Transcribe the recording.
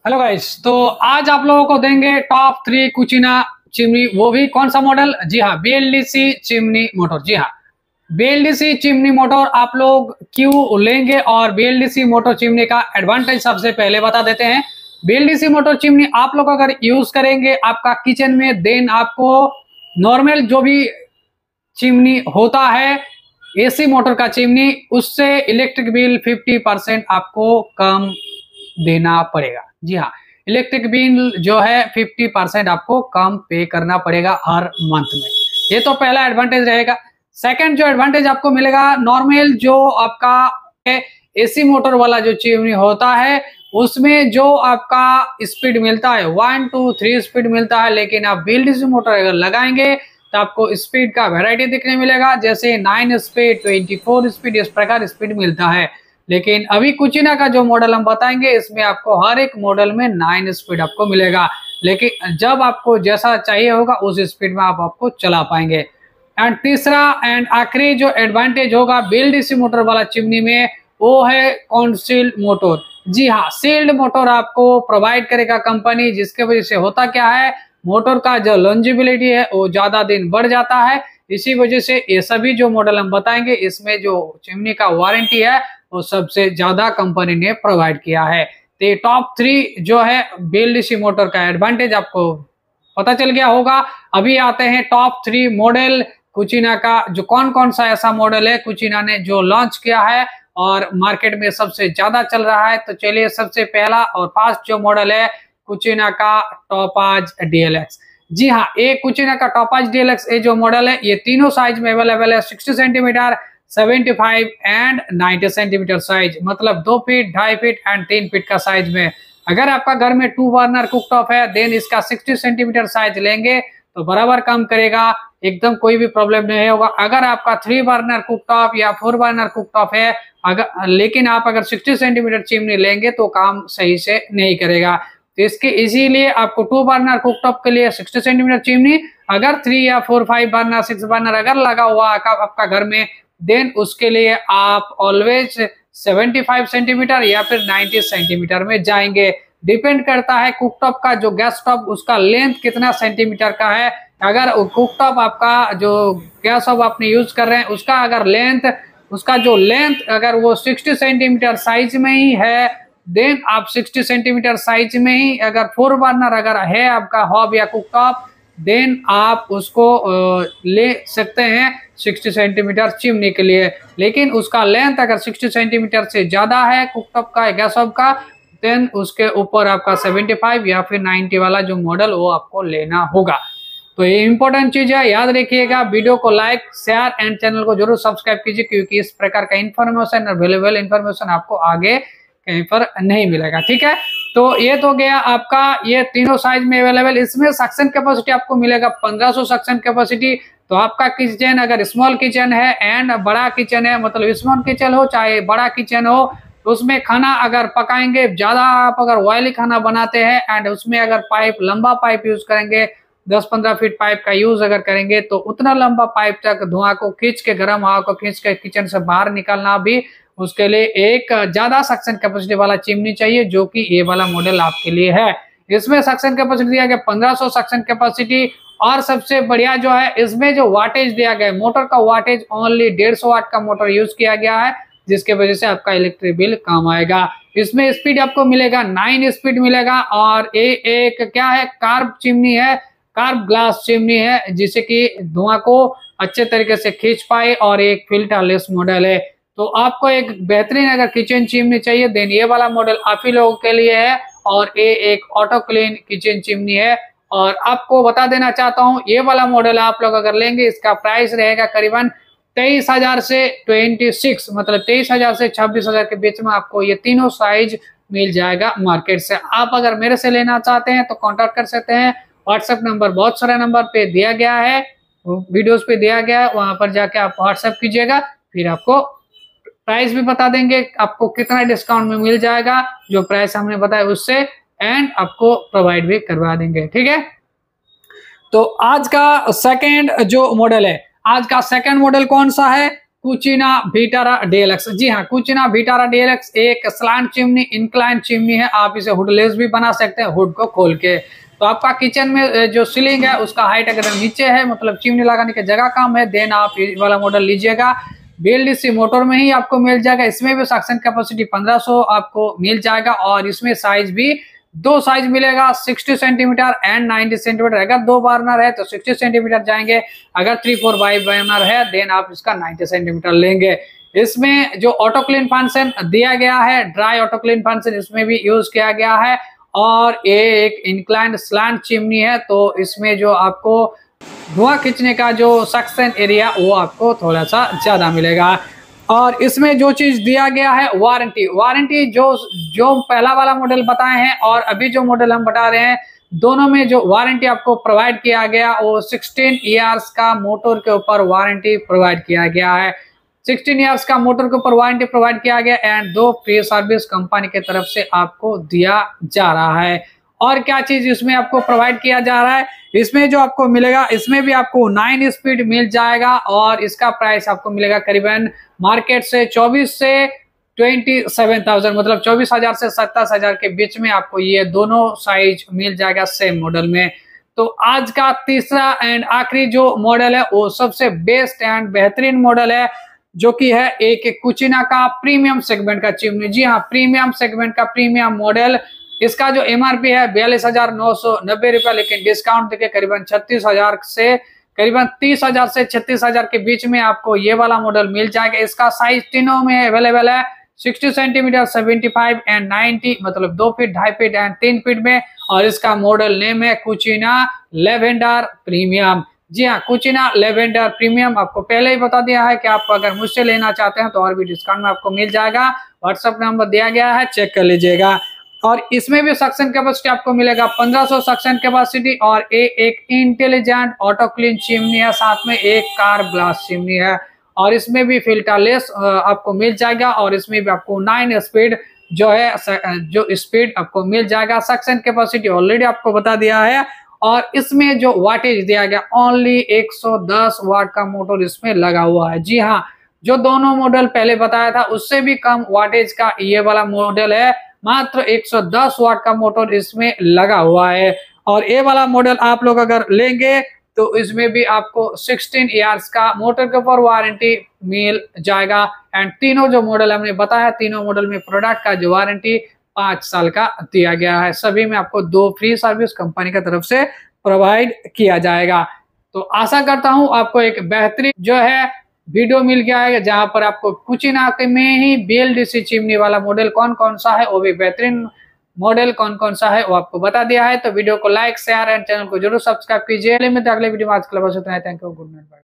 Hello guys, तो आज आप लोगों को देंगे टॉप 3 कुचिना चिमनी। वो भी कौन सा मॉडल? जी हाँ, बीएलडीसी चिमनी मोटर। जी हाँ, बीएलडीसी चिमनी मोटर आप लोग क्यों लेंगे और बीएलडीसी मोटर चिमनी का एडवांटेज सबसे पहले बता देते हैं। बीएलडीसी मोटर चिमनी आप लोग अगर यूज करेंगे आपका किचन में, देन आपको नॉर्मल जो भी चिमनी होता है एसी मोटर का चिमनी, उससे इलेक्ट्रिक बिल 50% आपको कम देना पड़ेगा। जी हाँ, इलेक्ट्रिक बिल जो है 50% आपको कम पे करना पड़ेगा हर मंथ में। ये तो पहला एडवांटेज रहेगा। सेकंड जो एडवांटेज आपको मिलेगा, नॉर्मल जो आपका एसी मोटर वाला जो चिमनी होता है उसमें जो आपका स्पीड मिलता है 1 to 3 स्पीड मिलता है, लेकिन आप बीएलडीसी मोटर अगर लगाएंगे तो आपको स्पीड का वैरायटी देखने मिलेगा, जैसे 9 स्पीड, 24 स्पीड, इस प्रकार स्पीड मिलता है। लेकिन अभी कुचिना का जो मॉडल हम बताएंगे इसमें आपको हर एक मॉडल में 9 स्पीड आपको मिलेगा, लेकिन जब आपको जैसा चाहिए होगा उस स्पीड में आप आपको चला पाएंगे। एंड तीसरा एंड आखिरी जो एडवांटेज होगा बीएलडीसी मोटर वाला चिमनी में, वो है कॉन्सील्ड मोटर। जी हाँ, सील्ड मोटर आपको प्रोवाइड करेगा कंपनी, जिसके वजह से होता क्या है, मोटर का जो लॉन्जिबिलिटी है वो ज्यादा दिन बढ़ जाता है। इसी वजह से ये सभी जो मॉडल हम बताएंगे इसमें जो चिमनी का वारंटी है वो सबसे ज्यादा कंपनी ने प्रोवाइड किया है। तो ये टॉप 3 जो है बीएलडीसी मोटर का एडवांटेज आपको पता चल गया होगा। अभी आते हैं टॉप 3 मॉडल कुचिना का, जो कौन कौन सा ऐसा मॉडल है कुचिना ने जो लॉन्च किया है और मार्केट में सबसे ज्यादा चल रहा है। तो चलिए, सबसे पहला और फास्ट जो मॉडल है कुचिना का टॉपाज डीएलएक्स। जी हाँ, ये कुचिना का टॉपाज डीएलएक्स ये जो मॉडल है ये तीनों साइज में अवेलेबल है, 60 सेंटीमीटर, 75 एंड 90 सेंटीमीटर साइज, मतलब 2 फीट, 2.5 फीट एंड 3 फीट का साइज में। अगर आपका घर में 2 बर्नर कुकटॉप है देन इसका 60 सेंटीमीटर साइज लेंगे तो बराबर काम करेगा, एकदम कोई भी प्रॉब्लम नहीं होगा। अगर आपका 3 बर्नर कुकटॉप या 4 बर्नर कुकटॉप है अगर, लेकिन आप अगर 60 सेंटीमीटर चिमनी लेंगे तो काम सही से नहीं करेगा। तो इसके इसीलिए आपको 2 बर्नर कुकटॉप के लिए 60 सेंटीमीटर चिमनी, अगर 3 या 4, 5 बर्नर, 6 बर्नर अगर लगा हुआ आपका घर में, देन उसके लिए आप ऑलवेज 75 सेंटीमीटर या फिर 90 सेंटीमीटर में जाएंगे। डिपेंड करता है कुकटॉप का जो गैस स्टोव उसका लेंथ कितना सेंटीमीटर का है। अगर कुकटॉप आपका जो गैस स्टोव आपने यूज कर रहे हैं उसका अगर लेंथ, उसका जो लेंथ अगर वो 60 सेंटीमीटर साइज में ही है, देन आप 60 सेंटीमीटर साइज में ही, अगर 4 बर्नर अगर है आपका हॉब या कुकटॉप, देन आप उसको ले सकते हैं 60 सेंटीमीटर चिमनी के लिए। लेकिन उसका लेंथ अगर 60 सेंटीमीटर से ज्यादा है कुकटॉप का, गैस स्टोव का, देन उसके ऊपर आपका 75 या फिर 90 वाला जो मॉडल वो आपको लेना होगा। तो ये इंपॉर्टेंट चीज है, याद रखिएगा। वीडियो को लाइक, शेयर एंड चैनल को जरूर सब्सक्राइब कीजिए, क्योंकि इस प्रकार का इन्फॉर्मेशन और वैल्यूएबल इन्फॉर्मेशन आपको आगे कहीं पर नहीं मिलेगा। ठीक है, तो ये तो गया आपका, ये तीनों साइज में अवेलेबल। इसमें सक्शन कैपेसिटी आपको मिलेगा 1500 सक्शन कैपेसिटी। तो आपका किचन अगर स्मॉल किचन है एंड बड़ा किचन है, मतलब स्मॉल किचन हो चाहे बड़ा किचन हो, तो उसमें खाना अगर पकाएंगे, ज्यादा आप अगर ऑयली खाना बनाते हैं एंड उसमें अगर पाइप, लंबा पाइप यूज करेंगे, 10-15 फीट पाइप का यूज अगर करेंगे, तो उतना लंबा पाइप तक धुआं को खींच के, गर्म हवा को खींच के किचन से बाहर निकालना भी, उसके लिए एक ज्यादा सक्शन कैपेसिटी वाला चिमनी चाहिए, जो कि ये वाला मॉडल आपके लिए है। इसमें सक्शन कैपेसिटी दिया गया 1500 सक्शन कैपेसिटी। और सबसे बढ़िया जो है, इसमें जो वाटेज दिया गया है, मोटर का वाटेज ओनली 150 वाट का मोटर यूज किया गया है, जिसके वजह से आपका इलेक्ट्रिक बिल कम आएगा। इसमें स्पीड आपको मिलेगा 9 स्पीड मिलेगा। और एक क्या है, कार्ब चिमनी है, कार्ब ग्लास चिमनी है, जिससे कि धुआं को अच्छे तरीके से खींच पाए, और एक फिल्टरलेस मॉडल है। तो आपको एक बेहतरीन अगर किचन चिमनी चाहिए, देन ये वाला मॉडल आप ही लोगों के लिए है। और ये एक ऑटो क्लीन किचन चिमनी है। और आपको बता देना चाहता हूँ, ये वाला मॉडल आप लोग अगर लेंगे, इसका प्राइस रहेगा करीबन 23,000 से 26, मतलब 23,000 से 26,000 के बीच में आपको ये तीनों साइज मिल जाएगा मार्केट से। आप अगर मेरे से लेना चाहते हैं तो कॉन्टेक्ट कर सकते हैं। व्हाट्सएप नंबर बहुत सारे नंबर पे दिया गया है, वीडियोस पे दिया गया है, वहां पर जाके आप व्हाट्सएप कीजिएगा, फिर आपको प्राइस भी बता देंगे आपको कितना डिस्काउंट में मिल जाएगा, जो प्राइस हमने बताया उससे, एंड आपको प्रोवाइड भी करवा देंगे। ठीक है, तो आज का सेकंड जो मॉडल है, आज का सेकंड मॉडल कौन सा है? Kutchina Vitara DLX. जी हाँ, कुचिना विटारा डीएलएक्स एक स्लैंट चिमनी, इंक्लाइन चिमनी है। आप इसे हुडलेस भी बना सकते हैं हुड को खोल के। तो आपका किचन में जो सीलिंग है उसका हाइट अगर नीचे है, मतलब चिमनी लगाने की जगह कम है, देन आप ये वाला मॉडल लीजिएगा। बीएलडीसी मोटर में ही आपको मिल जाएगा। इसमें भी सक्शन कैपेसिटी 1500 आपको मिल जाएगा और इसमें साइज भी दो साइज मिलेगा, 60 सेंटीमीटर एंड 90 सेंटीमीटर। अगर 2 बर्नर है तो 60 सेंटीमीटर जाएंगे, अगर 3-4 बर्नर है देन आप इसका 90 सेंटीमीटर लेंगे। इसमें जो ऑटो क्लीन फंक्शन दिया गया है, ड्राई ऑटो क्लीन फंक्शन इसमें भी यूज किया गया है। और ये एक इंक्लाइंड स्लैंट चिमनी है, तो इसमें जो आपको धुआं खींचने का जो सक्शन एरिया वो आपको थोड़ा सा ज्यादा मिलेगा। और इसमें जो चीज दिया गया है वारंटी जो पहला वाला मॉडल बताए हैं और अभी जो मॉडल हम बता रहे हैं, दोनों में जो वारंटी आपको प्रोवाइड किया गया वो 16 ईयर्स का मोटर के ऊपर वारंटी प्रोवाइड किया गया है। 16 ईयर्स का मोटर के ऊपर वारंटी प्रोवाइड किया गया एंड 2 फ्री सर्विस कंपनी की तरफ से आपको दिया जा रहा है। और क्या चीज इसमें आपको प्रोवाइड किया जा रहा है, इसमें जो आपको मिलेगा, इसमें भी आपको 9 स्पीड मिल जाएगा और इसका प्राइस आपको मिलेगा करीबन मार्केट से 24 से 27,000, मतलब 24,000 से 27,000 के बीच में आपको ये दोनों साइज मिल जाएगा सेम मॉडल में। तो आज का तीसरा एंड आखिरी जो मॉडल है वो सबसे बेस्ट एंड बेहतरीन मॉडल है, जो कि है एक कुचिना का प्रीमियम सेगमेंट का चिमनी। जी हाँ, प्रीमियम सेगमेंट का प्रीमियम मॉडल। इसका जो एमआरपी है 42,990 रुपया, लेकिन डिस्काउंट देके करीबन 36,000 से करीबन 30,000 से 36,000 के बीच में आपको ये वाला मॉडल मिल जाएगा। इसका साइज तीनों में अवेलेबल है, 60 सेंटीमीटर, 75 एंड 90, मतलब 2 फीट, 2.5 फीट एंड 3 फीट में। और इसका मॉडल नेम है कुचिना लेवेंडर प्रीमियम। जी हाँ, कुचिना लेवेंडर प्रीमियम। आपको पहले ही बता दिया है कि आप अगर मुझसे लेना चाहते हैं तो और भी डिस्काउंट में आपको मिल जाएगा। व्हाट्सएप नंबर दिया गया है, चेक कर लीजिएगा। और इसमें भी सक्शन कैपेसिटी आपको मिलेगा 1500 सक्शन कैपेसिटी और एक इंटेलिजेंट ऑटो क्लीन चिमनी है, साथ में एक कार ब्लास्ट चिमनी है। और इसमें भी फिल्टरलेस आपको मिल जाएगा और इसमें भी आपको 9 स्पीड जो है जो स्पीड आपको मिल जाएगा। सक्शन कैपेसिटी ऑलरेडी आपको बता दिया है। और इसमें जो वाटेज दिया गया ओनली 110 वाट का मोटर इसमें लगा हुआ है। जी हाँ, जो दोनों मॉडल पहले बताया था उससे भी कम वाटेज का ये वाला मॉडल है, मात्र 110 वाट का मोटर इसमें लगा हुआ है। और ये वाला मॉडल आप लोग अगर लेंगे तो इसमें भी आपको 16 ईयर्स का मोटर के ऊपर वारंटी मिल जाएगा। एंड तीनों जो मॉडल हमने बताया, तीनों मॉडल में प्रोडक्ट का जो वारंटी 5 साल का दिया गया है। सभी में आपको 2 फ्री सर्विस कंपनी की तरफ से प्रोवाइड किया जाएगा। तो आशा करता हूं आपको एक बेहतरीन जो है वीडियो मिल गया है, जहां पर आपको कुचिना में ही बीएलडीसी चिमनी वाला मॉडल कौन कौन सा है, वो भी बेहतरीन मॉडल कौन कौन सा है वो आपको बता दिया है। तो वीडियो को लाइक, शेयर एंड चैनल को जरूर सब्सक्राइब कीजिए। अगले वीडियो में आज के लिए बस इतना ही। Thank you, good night, bye.